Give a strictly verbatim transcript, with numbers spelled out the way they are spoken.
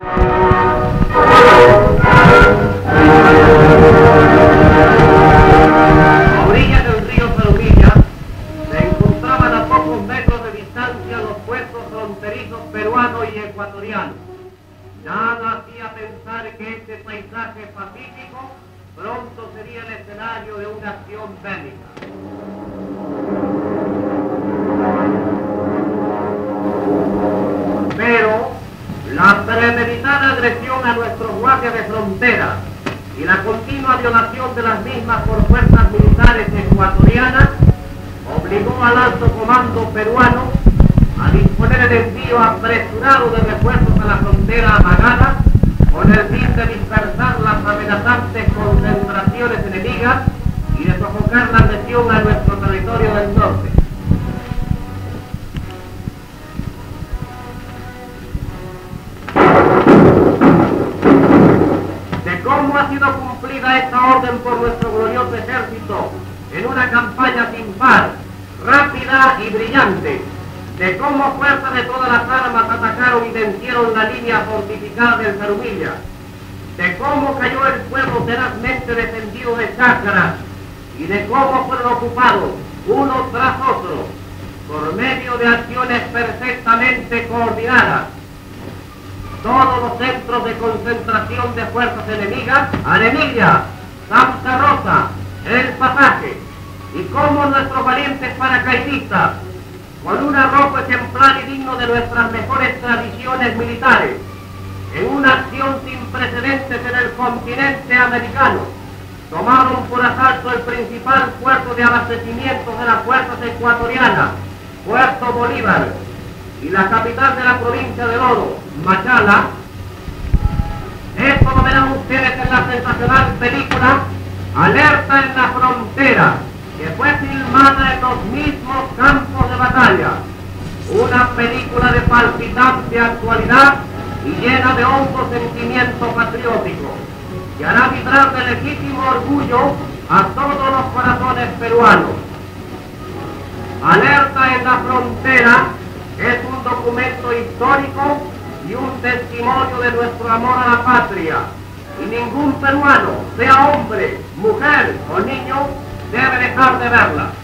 A orillas del río Zarumilla se encontraban a pocos metros de distancia los puestos fronterizos peruano y ecuatoriano. Nada hacía pensar que este paisaje pacífico pronto sería el escenario de una acción bélica. Pero la premeditada agresión a nuestros guardias de frontera y la continua violación de las mismas por fuerzas militares ecuatorianas obligó al alto comando peruano a disponer el envío apresurado de refuerzos a la frontera amagada con el fin de dispersar las amenazantes concentraciones enemigas y de sofocar la agresión a nuestro territorio del norte. De cómo ha sido cumplida esta orden por nuestro glorioso ejército en una campaña sin par, rápida y brillante, de cómo fuerzas de todas las armas atacaron y vencieron la línea fortificada del Zarumilla, de cómo cayó el pueblo tenazmente defendido de Chácaras y de cómo fueron ocupados uno tras otro por medio de acciones perfectamente coordinadas todos los centros de concentración de fuerzas enemigas, Arenilla, Santa Rosa, El Pasaje, y cómo nuestros valientes paracaidistas, con un arrojo ejemplar y digno de nuestras mejores tradiciones militares, en una acción sin precedentes en el continente americano, tomaron por asalto el principal puerto de abastecimiento de las fuerzas ecuatorianas, Puerto Bolívar, y la capital de la provincia de Oro, Machala. Esto lo verán ustedes en la sensacional película Alerta en la Frontera, que fue filmada en los mismos campos de batalla. Una película de palpitante actualidad y llena de hondo sentimiento patriótico, que hará vibrar de legítimo orgullo a todos los corazones peruanos. Alerta en la Frontera es un documento histórico y un testimonio de nuestro amor a la patria, y ningún peruano, sea hombre, mujer o niño, debe dejar de verla.